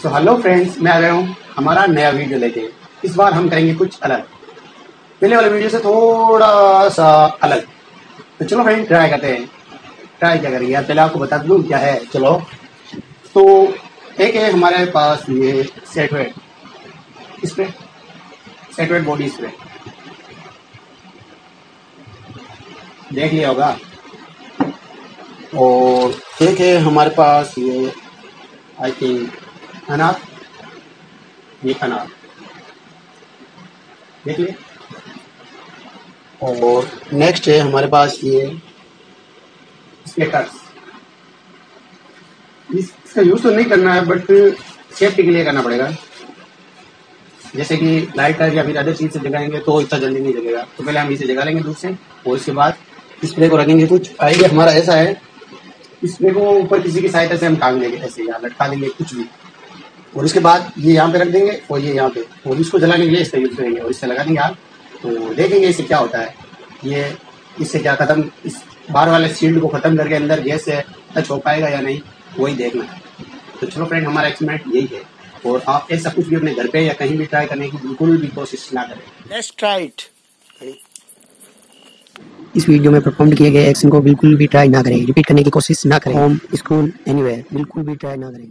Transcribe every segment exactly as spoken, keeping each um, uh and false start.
So hello friends, मैं आ गया हूँ हमारा नया वीडियो लेके। इस बार हम करेंगे कुछ अलग, पहले वाले वीडियो से थोड़ा सा अलग। तो चलो फ्रेंड ट्राई करते हैं। ट्राई क्या करेंगे यार, पहले आपको बता दूँ क्या है। चलो, तो एक है हमारे पास ये Set Wet spray, Set Wet body spray देख लिया होगा। और एक है हमारे पास ये आई थिंक अनार, ये अनार देख लिए। और नेक्स्ट है हमारे पास ये स्केटर्स। इसका यूज तो नहीं करना है बट सेफ्टी के लिए करना पड़ेगा। जैसे कि लाइटर या फिर अदर चीज से जगाएंगे तो इतना जल्दी नहीं जगेगा, तो पहले हम इसे जगा लेंगे दूर से और इसके बाद स्प्रे को रखेंगे। कुछ आइडिया हमारा ऐसा है, स्प्रे को ऊपर किसी की सहायता से हम टांग देंगे, ऐसे यहाँ लटका देंगे कुछ भी, और उसके बाद ये यहाँ पे रख देंगे और ये यहाँ पे, और इसको जलाने के लिए इसका यूज करेंगे और इससे लगा देंगे आग। तो देखेंगे इससे क्या होता है। ये इससे क्या खत्म, इस बाहर वाले शील्ड को खत्म करके अंदर गैस से टच हो पाएगा या नहीं, वही देखना है। तो चलो फ्रेंड, हमारा एक्सपेरिमेंट यही है, और आप ऐसा कुछ भी अपने घर पे या कहीं भी ट्राई करने की बिल्कुल भी कोशिश ना करें। Let's try it. इस वीडियो में परफॉर्म किए गए एक्शन को बिल्कुल भी ट्राई ना करें, रिपीट करने की कोशिश ना करें। होम, स्कूल, एनीवेयर बिल्कुल भी ट्राई ना करें।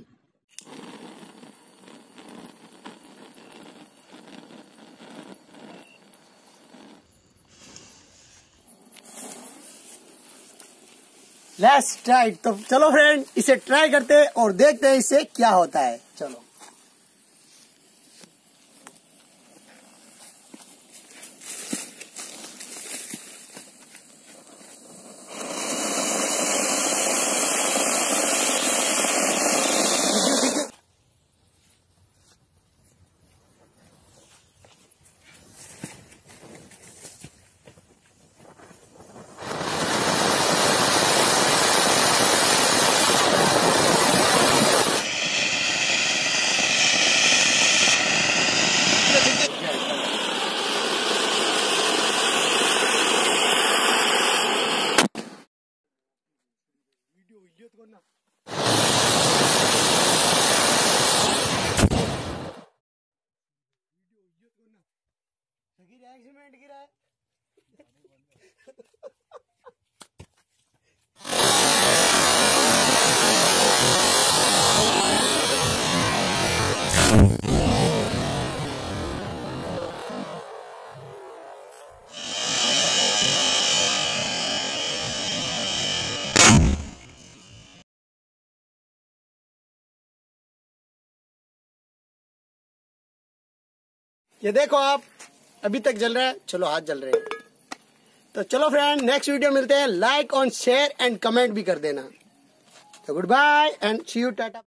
Let's try. तो चलो फ्रेंड, इसे ट्राई करते हैं और देखते हैं इससे क्या होता है। चलो, एक्सीडेंट गिरा है। ये देखो आप, अभी तक जल रहा है। चलो, हाथ जल रहे हैं। तो चलो फ्रेंड, नेक्स्ट वीडियो मिलते हैं। लाइक और शेयर एंड कमेंट भी कर देना। तो good bye and see you, Tata.